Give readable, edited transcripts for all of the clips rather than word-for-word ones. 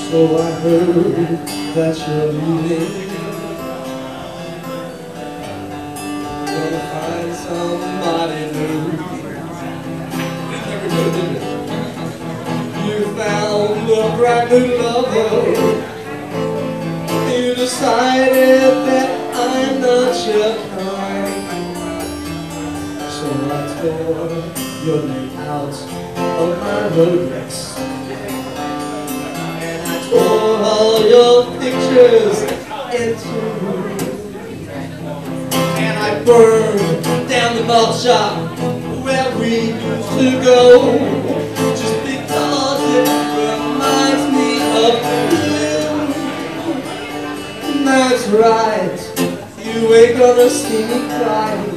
So I heard that you're leaving. Gonna find somebody new. You found a brand new lover. You decided that I'm not your kind. So I tore your name out of my Rolodex. Tore all your pictures into, and I burned down the malt shop where we used to go, just because it reminds me of you. That's right, you ain't gonna see me crying.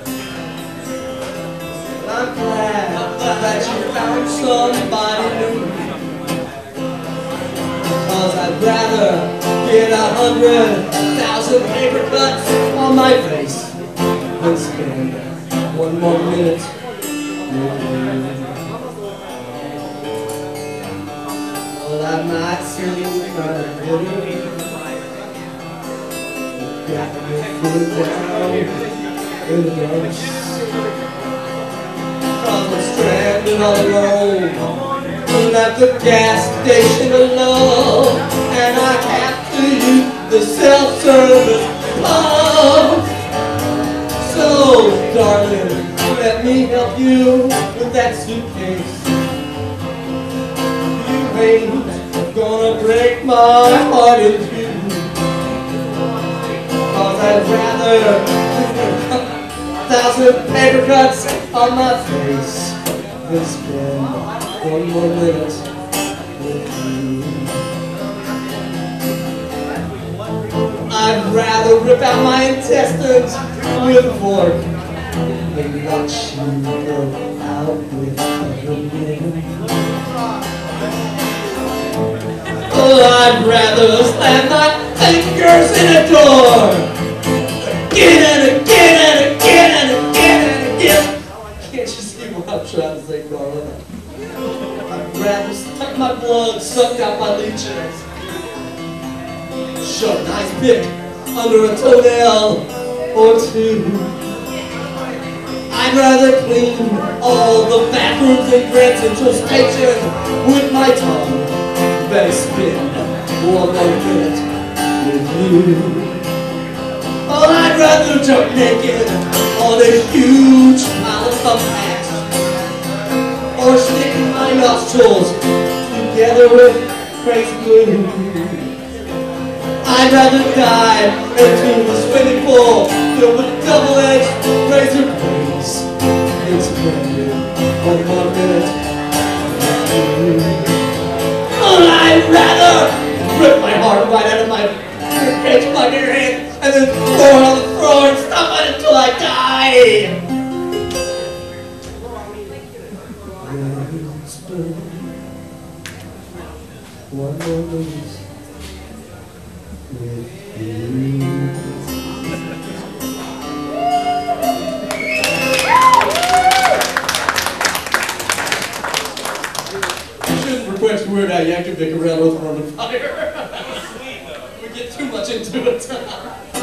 But I'm glad that you found somebody new. Cause I'd rather get 100,000 paper cuts on my face than spend one more minute with you. Well, I might seem kind of bitter, got me feeling down in the dumps. Cause I'm stranded all alone at the gas station alone, and I have to use the self-service pump. So, darling, let me help you with that suitcase. You ain't gonna break my heart in two, cause I'd rather 1,000 paper cuts on my face than spend one more minute with you. I'd rather rip out my intestines with a fork than watch you go out with other men. Oh, I'd rather slam my fingers in a door again and again and again and again and again. Can't you see what I'm trying to say, darling? I'd rather suck my blood sucked out my leeches, shove an ice pick under a toenail or two. I'd rather clean all the bathrooms in Grand Central Station with my tongue than spend one more minute with you. Oh, I'd rather jump naked on a huge pile of thumbtacks, or sticking my nostrils together with crazy glue. I'd rather dive into the swimming pool filled with double-edged razor blades than spend one more minute with you. Oh, I'd rather rip my heart right out of my ribcage plug in your hand and then throw it on the floor and stop it until I die. One more minute with you. You shouldn't request Weird Al Yankovic around with on the fire. We get too much into it.